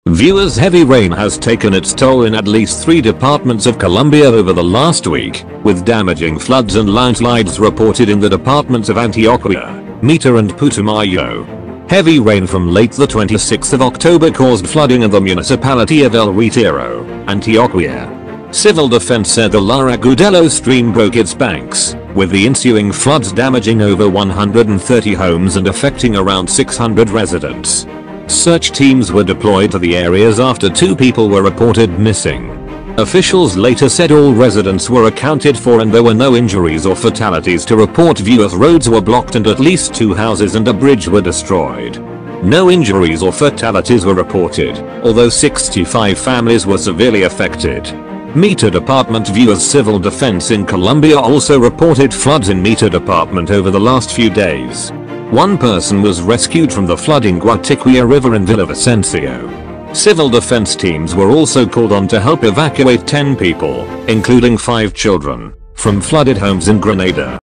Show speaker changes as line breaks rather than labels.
Viewers, heavy rain has taken its toll in at least 3 departments of Colombia over the last week, with damaging floods and landslides reported in the departments of Antioquia, Meta and Putumayo. Heavy rain from late the 26th of October caused flooding in the municipality of El Retiro, Antioquia. Civil defense said the Lara Gudelo stream broke its banks, with the ensuing floods damaging over 130 homes and affecting around 600 residents. Search teams were deployed to the areas after 2 people were reported missing. Officials later said all residents were accounted for and there were no injuries or fatalities to report. Viewers, roads were blocked and at least 2 houses and a bridge were destroyed. No injuries or fatalities were reported, although 65 families were severely affected. Meta Department. Viewers, civil defense in Colombia also reported floods in Meta Department over the last few days. 1 person was rescued from the flooding Guatiquia River in Villavicencio. Civil defense teams were also called on to help evacuate 10 people, including 5 children, from flooded homes in Grenada.